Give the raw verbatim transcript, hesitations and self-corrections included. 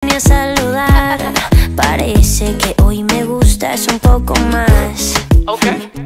vine a saludar. Parece que hoy me gustas un poco más. Okay.